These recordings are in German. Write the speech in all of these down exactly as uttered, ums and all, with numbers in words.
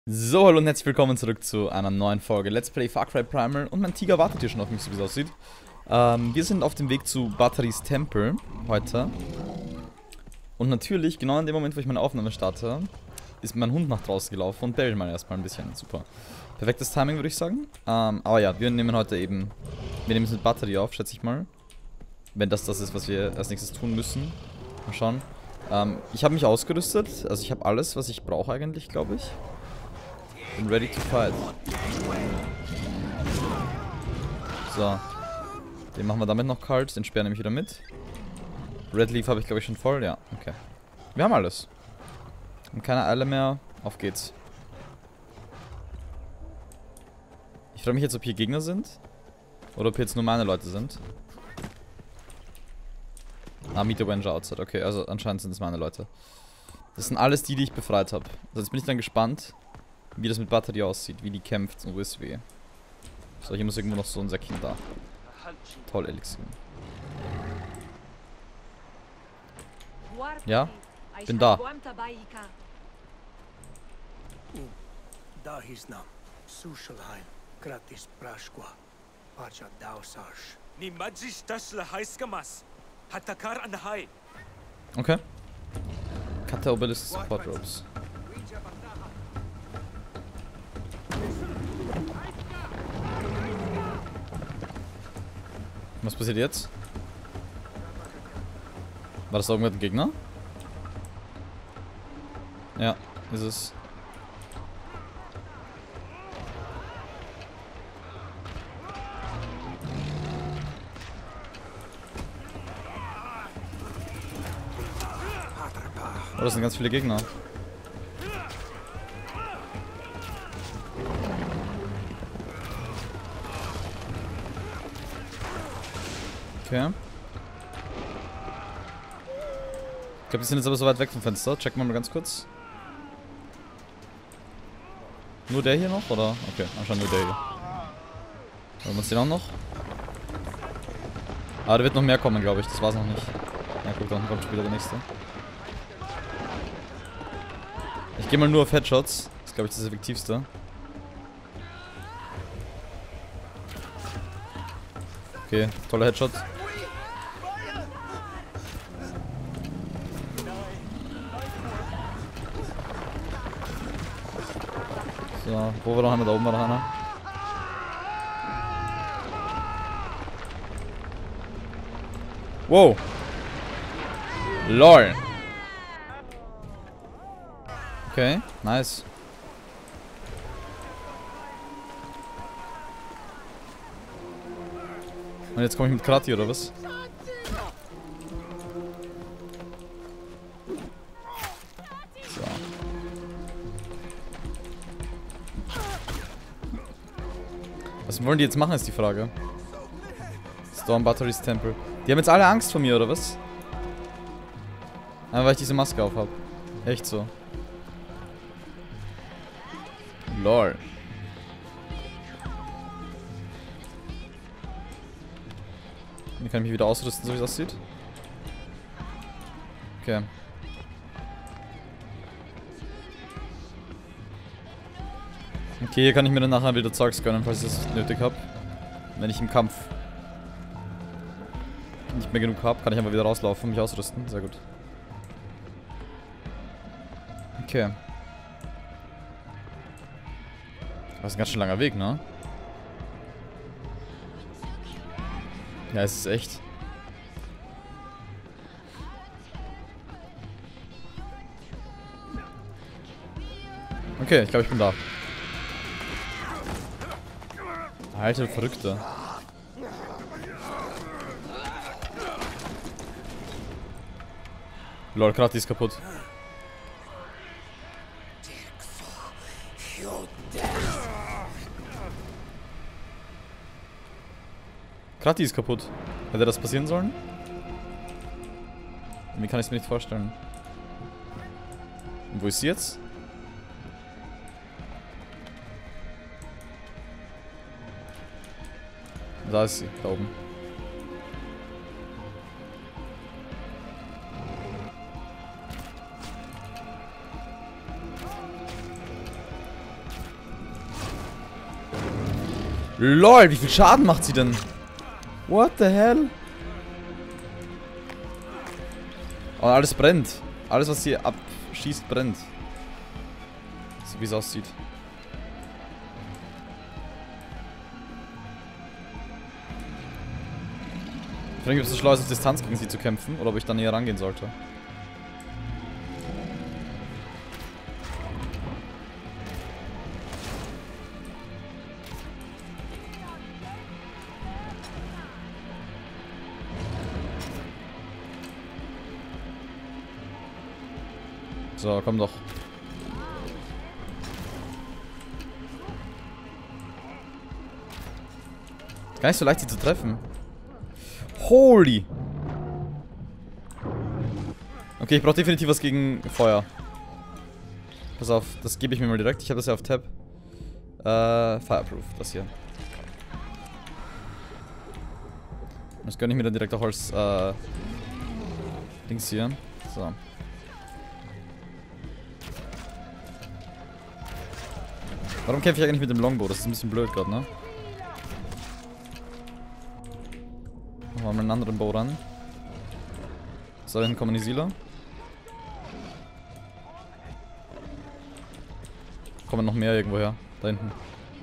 So, hallo und herzlich willkommen zurück zu einer neuen Folge Let's Play Far Cry Primal. Und mein Tiger wartet hier schon auf mich, so wie es aussieht. Ähm, wir sind auf dem Weg zu Batteries Tempel heute. Und natürlich, genau in dem Moment, wo ich meine Aufnahme starte, ist mein Hund nach draußen gelaufen und bellt mal erstmal ein bisschen. Super. Perfektes Timing, würde ich sagen. Ähm, aber ja, wir nehmen heute eben, wir nehmen es mit Batterie auf, schätze ich mal. Wenn das das ist, was wir als nächstes tun müssen. Mal schauen. Ähm, ich habe mich ausgerüstet, also ich habe alles, was ich brauche eigentlich, glaube ich. Bin ready to fight. So. Den machen wir damit noch kalt. Den Speer nehme ich wieder mit. Red Leaf habe ich, glaube ich, schon voll. Ja, okay. Wir haben alles. Und keine Eile mehr. Auf geht's. Ich frage mich jetzt, ob hier Gegner sind. Oder ob hier jetzt nur meine Leute sind. Ah, Meet the Avenger outside. Okay, also anscheinend sind es meine Leute. Das sind alles die, die ich befreit habe. Also jetzt bin ich dann gespannt, wie das mit Batterie aussieht, wie die kämpft und wo ist weh. So, hier muss irgendwo noch so ein Säckchen da. Toll, Elixier. Ja, bin da. Okay. Kata Obelisk Support Ropes. Was passiert jetzt? War das irgendwann ein Gegner? Ja, ist es. Oh, das sind ganz viele Gegner. Okay. Ich glaube, die sind jetzt aber so weit weg vom Fenster. Checken wir mal ganz kurz. Nur der hier noch, oder? Okay, anscheinend nur der hier. Wollen wir uns den auch noch? Aber da wird noch mehr kommen, glaube ich. Das war's noch nicht. Ja, guck, da unten kommt später der nächste. Ich gehe mal nur auf Headshots. Das ist, glaube ich, das effektivste. Okay, toller Headshot. So, wo war noch einer? Da oben war noch einer. Wow. LOL. Okay, nice. Und jetzt komme ich mit Krati, oder was? So. Was wollen die jetzt machen, ist die Frage. Storm Batteries Temple. Die haben jetzt alle Angst vor mir, oder was? Einfach weil ich diese Maske auf habe. Echt so. Lol. Hier kann ich mich wieder ausrüsten, so wie es aussieht. Okay. Okay, hier kann ich mir dann nachher wieder Zeugs gönnen, falls ich das nötig habe. Wenn ich im Kampf nicht mehr genug habe, kann ich einfach wieder rauslaufen und mich ausrüsten. Sehr gut. Okay. Das ist ein ganz schön langer Weg, ne? Ja, es ist echt. Okay, ich glaube, ich bin da. Alter Verrückte. Lol, Krati ist kaputt. Krati ist kaputt. Hätte das passieren sollen? Wie kann ich es mir nicht vorstellen? Und wo ist sie jetzt? Da ist sie, da oben. LOL, wie viel Schaden macht sie denn? What the hell? Oh, alles brennt. Alles, was sie abschießt, brennt. So wie es aussieht. Ich frage mich, ob es so schlau ist, auf Distanz gegen sie zu kämpfen oder ob ich da näher rangehen sollte. So, komm doch. Gar nicht so leicht, sie zu treffen. Holy! Okay, ich brauche definitiv was gegen Feuer. Pass auf, das gebe ich mir mal direkt. Ich habe das ja auf Tab. Äh, Fireproof, das hier. Das gönne ich mir dann direkt auch als, äh, Dings hier. So. Warum kämpfe ich eigentlich mit dem Longbow? Das ist ein bisschen blöd gerade, ne? Machen wir mal einen anderen Bow ran. So, da hinten kommen die Siedler. Kommen noch mehr irgendwo her. Da hinten.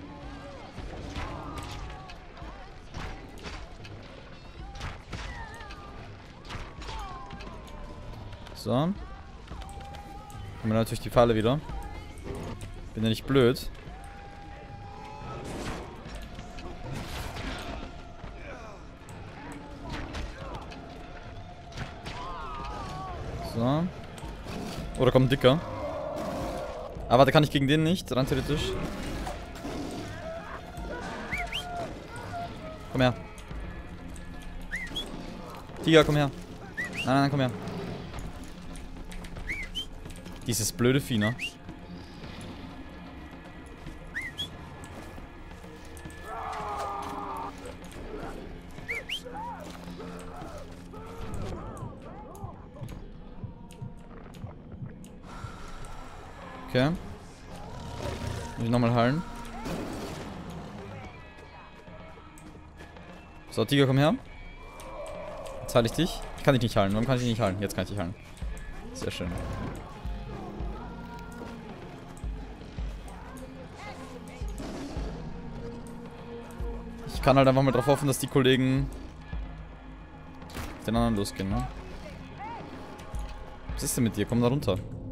So. Kommen natürlich die Pfeile wieder. Bin ja nicht blöd. So. Oh, da kommt ein Dicker. Aber da kann ich gegen den nicht, rein theoretisch. Komm her. Tiger, komm her. Nein, nein, nein, komm her. Dieses blöde Vieh, ne? Okay. Muss ich nochmal heilen. So, Tiger, komm her. Jetzt heile ich dich. Ich kann dich nicht heilen. Warum kann ich dich nicht heilen? Jetzt kann ich dich heilen. Sehr schön. Ich kann halt einfach mal drauf hoffen, dass die Kollegen auf den anderen losgehen, ne? Was ist denn mit dir? Komm da runter.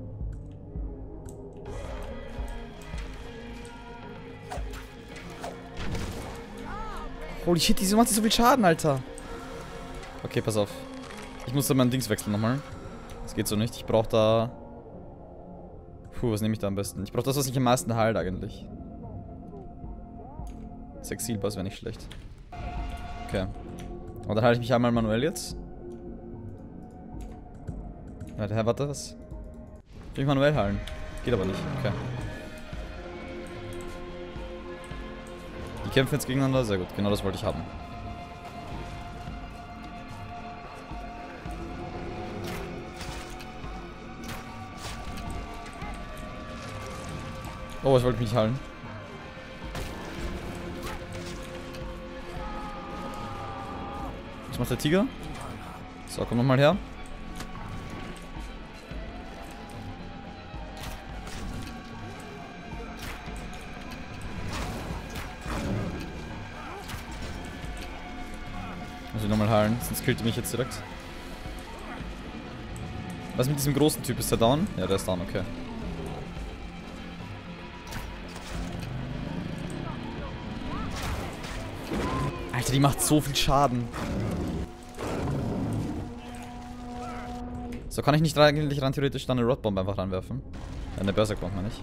Holy shit, wieso macht sie so viel Schaden, Alter? Okay, pass auf. Ich muss da mein Dings wechseln nochmal. Das geht so nicht. Ich brauche da... Puh, was nehme ich da am besten? Ich brauche das, was mich am meisten heilt eigentlich. Sechs Healbars wäre nicht schlecht. Okay. Und dann halte ich mich einmal manuell jetzt. Warte, Herr, warte, was? Ich will mich manuell heilen. Geht aber nicht. Okay. Die kämpfen jetzt gegeneinander. Sehr gut. Genau das wollte ich haben. Oh, ich wollte mich nicht heilen. Was macht der Tiger? So, komm nochmal her. Muss ich nochmal heilen, sonst killt er mich jetzt direkt. Was mit diesem großen Typ? Ist der down? Ja, der ist down, okay. Alter, die macht so viel Schaden. So, kann ich nicht eigentlich rein theoretisch dann eine Rotbomb einfach ranwerfen? Ja, eine Berserk-Bomb, meine ich.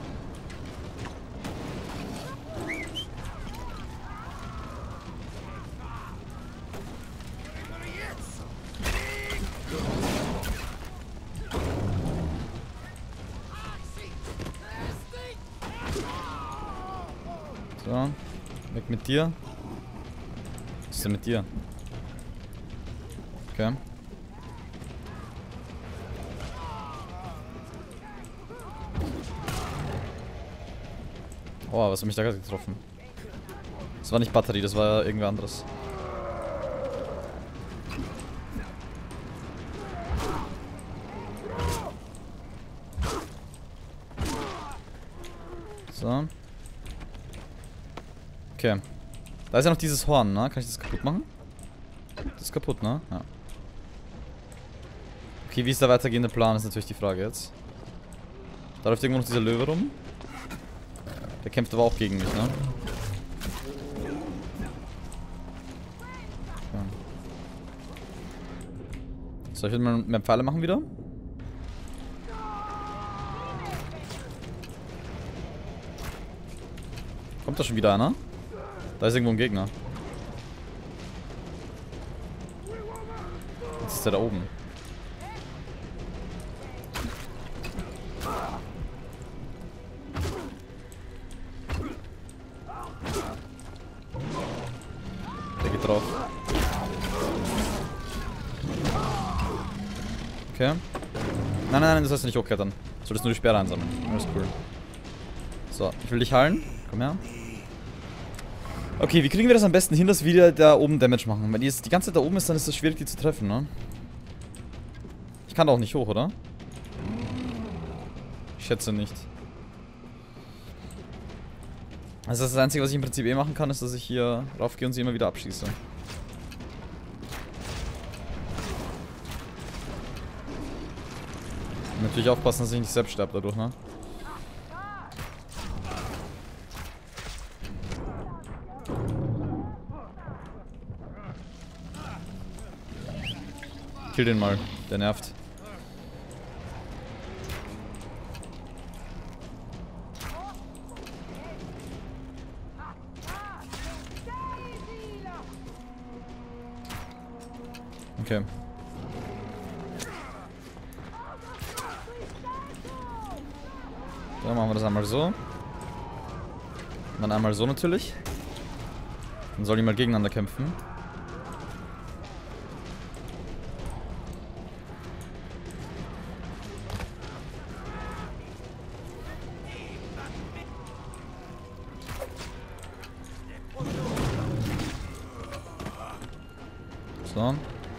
So, weg mit dir. Was ist denn mit dir? Okay. Oh, was hat mich da gerade getroffen? Das war nicht Batterie, das war irgendwer anderes. So. Okay. Da ist ja noch dieses Horn, ne? Kann ich das kaputt machen? Das ist kaputt, ne? Ja. Okay, wie ist der weitergehende Plan, ist natürlich die Frage jetzt. Da läuft irgendwo noch dieser Löwe rum. Der kämpft aber auch gegen mich, ne? Okay. So, ich will mal mehr Pfeile machen wieder. Kommt da schon wieder einer? Da ist irgendwo ein Gegner. Jetzt ist der da oben. Der geht drauf. Okay. Nein, nein, nein, das heißt nicht hochklettern. Du solltest nur die Sperre einsammeln. Alles cool. So, ich will dich heilen. Komm her. Okay, wie kriegen wir das am besten hin, dass wir da oben Damage machen? Wenn die jetzt die ganze Zeit da oben ist, dann ist es schwierig, die zu treffen, ne? Ich kann da auch nicht hoch, oder? Ich schätze nicht. Also das Einzige, was ich im Prinzip eh machen kann, ist, dass ich hier raufgehe und sie immer wieder abschieße. Und natürlich aufpassen, dass ich nicht selbst sterbe dadurch, ne? Kill den mal, der nervt. Okay. Dann machen wir das einmal so. Dann einmal so natürlich. Dann sollen die mal gegeneinander kämpfen. So.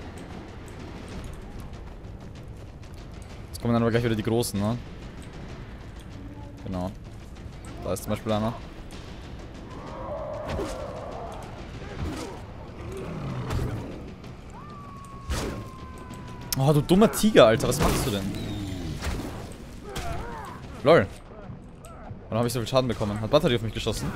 Jetzt kommen dann aber gleich wieder die Großen, ne? Genau. Da ist zum Beispiel einer. Oh, du dummer Tiger, Alter. Was machst du denn? Lol. Warum habe ich so viel Schaden bekommen? Hat Batterie auf mich geschossen?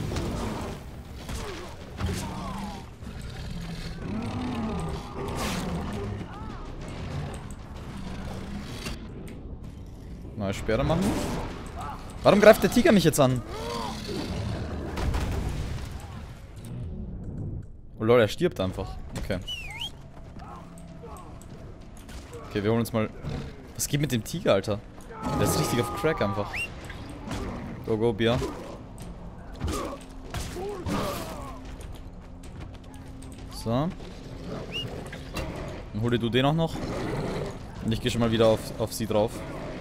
Neue Sperre machen. Warum greift der Tiger mich jetzt an? Oh lol, er stirbt einfach. Okay. Okay, wir holen uns mal... Was geht mit dem Tiger, Alter? Der ist richtig auf Crack einfach. Go, go, Bier. So. Dann hol dir du den auch noch. Und ich gehe schon mal wieder auf, auf sie drauf.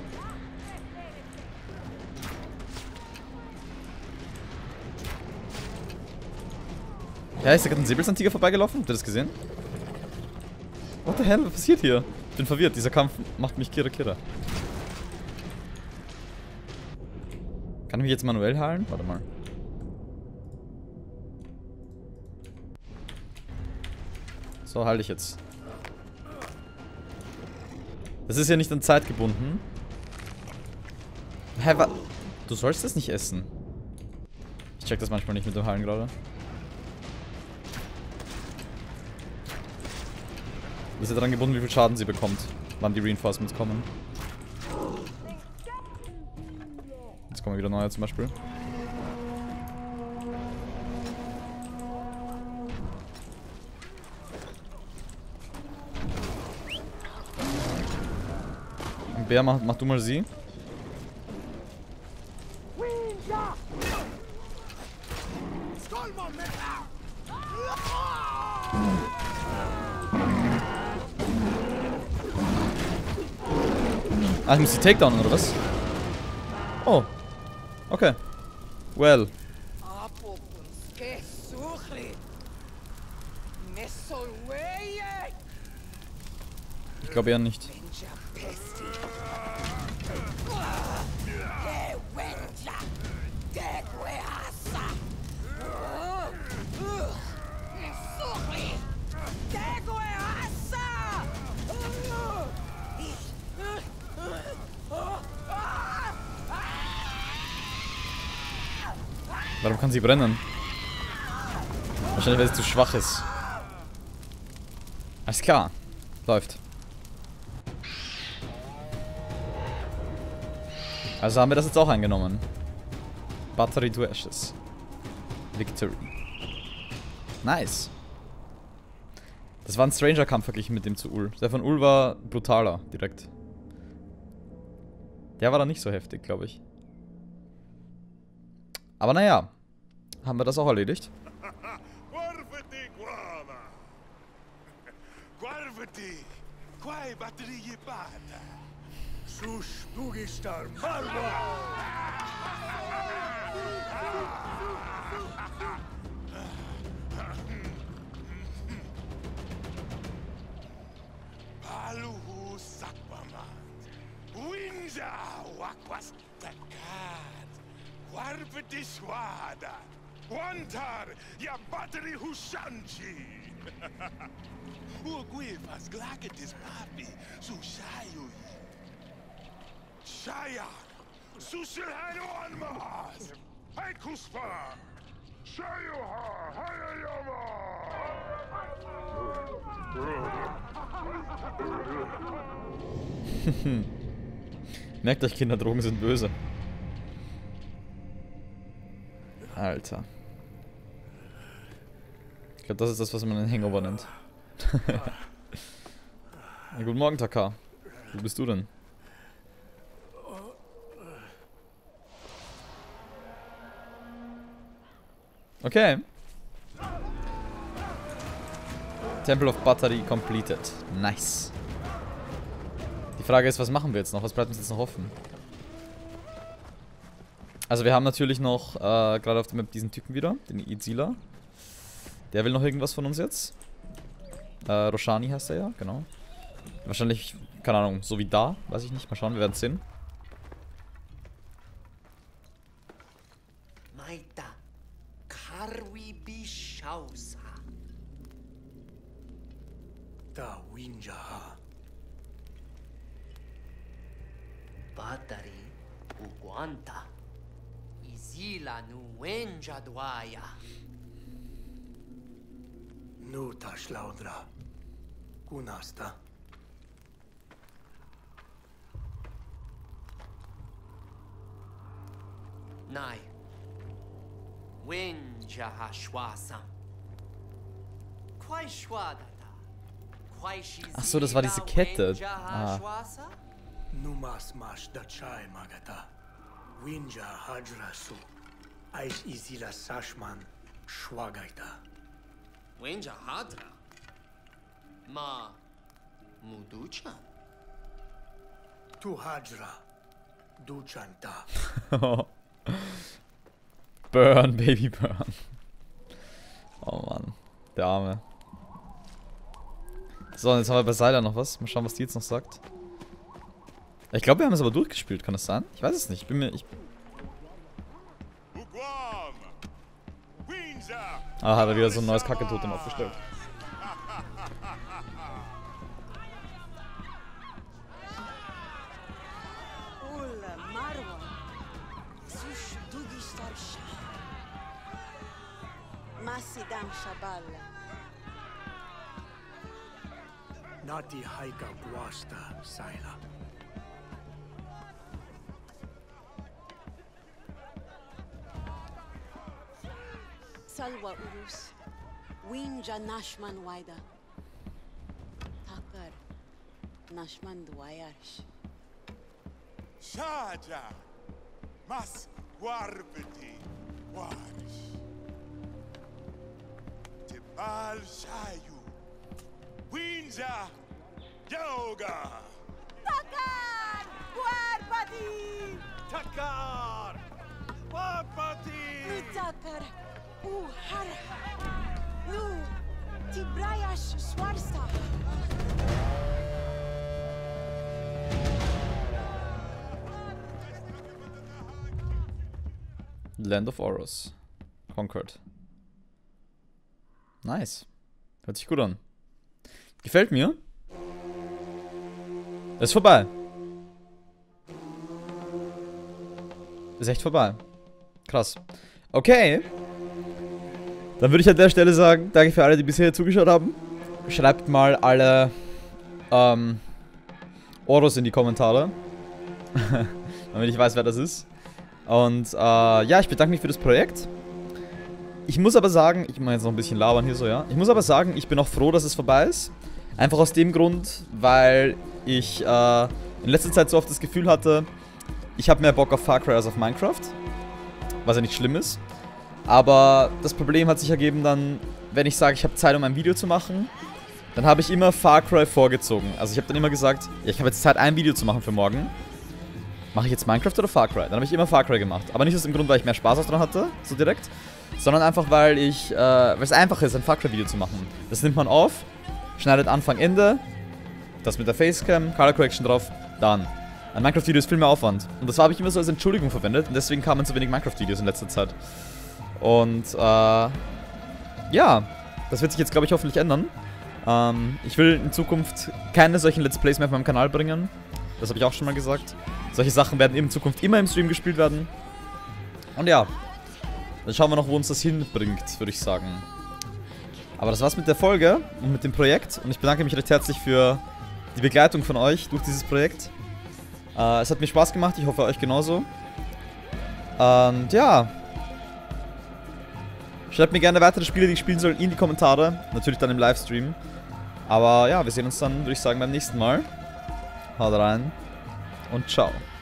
Ja, ist da gerade ein Säbelzahntiger vorbeigelaufen? Habt ihr das gesehen? What the hell? Was passiert hier? Ich bin verwirrt. Dieser Kampf macht mich kirre kirre. Kann ich mich jetzt manuell heilen? Warte mal. So, heile ich jetzt. Das ist ja nicht an Zeit gebunden. Hä, wa? Du sollst das nicht essen. Ich check das manchmal nicht mit dem Heilen gerade. Das ist ja daran gebunden, wie viel Schaden sie bekommt, wann die Reinforcements kommen. Jetzt kommen wieder neue zum Beispiel. Bär, mach, mach du mal sie. Ah, ich muss die Takedownen, oder was? Oh. Okay. Well. Ich glaube eher nicht. Warum kann sie brennen? Wahrscheinlich, weil sie zu schwach ist. Alles klar. Läuft. Also haben wir das jetzt auch eingenommen. Battery to Ashes. Victory. Nice. Das war ein Stranger-Kampf verglichen mit dem zu Ul. Der von Ul war brutaler, direkt. Der war dann nicht so heftig, glaube ich. Aber naja, haben wir das auch erledigt. Wantar, ya battery Hushanji. Uguivas glaketis papi, su shayu. Shaya, susilhano anmas. Haikuspa. Shayuha, hayayama. Merkt euch, Kinder, Drogen sind böse. Alter. Ich glaube, das ist das, was man einen Hangover nennt. Ja, guten Morgen, Taka. Wo bist du denn? Okay. Temple of Battery completed. Nice. Die Frage ist, was machen wir jetzt noch? Was bleibt uns jetzt noch offen? Also wir haben natürlich noch, äh, gerade auf der Map diesen Typen wieder, den Izila. Der will noch irgendwas von uns jetzt. Äh, Roshani heißt er ja, genau. Wahrscheinlich, keine Ahnung, so wie da, weiß ich nicht. Mal schauen, wir werden es sehen. Maita, Karwi Bishausa. Da Winjaha. Battery Uguanta. Izila Nuenja Dwaya. Nuta Schlaudra. Kunasta. Nai. Wenja Hashwasam. Quai Schwadata. Quai Shizila. Ach so, das war diese Kette. Ah. Numas Mash Dachai Magata. Winja Hajrasu. Ais Izila Sashman. Schwagaita. Winja Hadra. Ma Muduchan. Tu Hajra. Duchanta. Burn, Baby Burn. Oh Mann. Der Arme. So, und jetzt haben wir bei Sylar noch was. Mal schauen, was die jetzt noch sagt. Ich glaube, wir haben es aber durchgespielt. Kann das sein? Ich weiß es nicht. Ich bin mir... Ich ah, hat er wieder so ein neues Kacke-Totem aufgestellt. Masidam Shabal. Nati Haika Guasta Saila. Salwa Urus. Winja Nashman Waida. Takar Nashman Dwayarsh. Shaja. Mas Warbiti. Warish. Tibal Shayu. Winja. Yoga. Takar Warbati. Takar. Warbati. Takar Uhar. Tibrayash Swarsta. Land of Oros. Conquered. Nice. Hört sich gut an. Gefällt mir. Ist vorbei. Ist echt vorbei. Krass. Okay. Dann würde ich an der Stelle sagen, danke für alle, die bisher zugeschaut haben. Schreibt mal alle ähm, Oros in die Kommentare. Damit ich weiß, wer das ist. Und äh, ja, ich bedanke mich für das Projekt. Ich muss aber sagen, ich mache jetzt noch ein bisschen labern hier so, ja. Ich muss aber sagen, ich bin auch froh, dass es vorbei ist. Einfach aus dem Grund, weil ich äh, in letzter Zeit so oft das Gefühl hatte, ich habe mehr Bock auf Far Cry als auf Minecraft. Was ja nicht schlimm ist. Aber das Problem hat sich ergeben dann, wenn ich sage, ich habe Zeit, um ein Video zu machen, dann habe ich immer Far Cry vorgezogen. Also ich habe dann immer gesagt, ja, ich habe jetzt Zeit, ein Video zu machen für morgen. Mache ich jetzt Minecraft oder Far Cry? Dann habe ich immer Far Cry gemacht. Aber nicht aus dem Grund, weil ich mehr Spaß daran hatte, so direkt. Sondern einfach, weil ich, äh, weil es einfach ist, ein Far Cry Video zu machen. Das nimmt man auf, schneidet Anfang, Ende, das mit der Facecam, Color Correction drauf, dann. Ein Minecraft-Video ist viel mehr Aufwand. Und das habe ich immer so als Entschuldigung verwendet. Und deswegen kamen so wenig Minecraft-Videos in letzter Zeit. Und, äh, ja, das wird sich jetzt, glaube ich, hoffentlich ändern. Ähm, ich will in Zukunft keine solchen Let's Plays mehr auf meinem Kanal bringen. Das habe ich auch schon mal gesagt. Solche Sachen werden in Zukunft immer im Stream gespielt werden. Und ja, dann schauen wir noch, wo uns das hinbringt, würde ich sagen. Aber das war's mit der Folge und mit dem Projekt. Und ich bedanke mich recht herzlich für die Begleitung von euch durch dieses Projekt. Äh, es hat mir Spaß gemacht, ich hoffe euch genauso. Und ja, schreibt mir gerne weitere Spiele, die ich spielen soll, in die Kommentare. Natürlich dann im Livestream. Aber ja, wir sehen uns dann, würde ich sagen, beim nächsten Mal. Haut rein und ciao.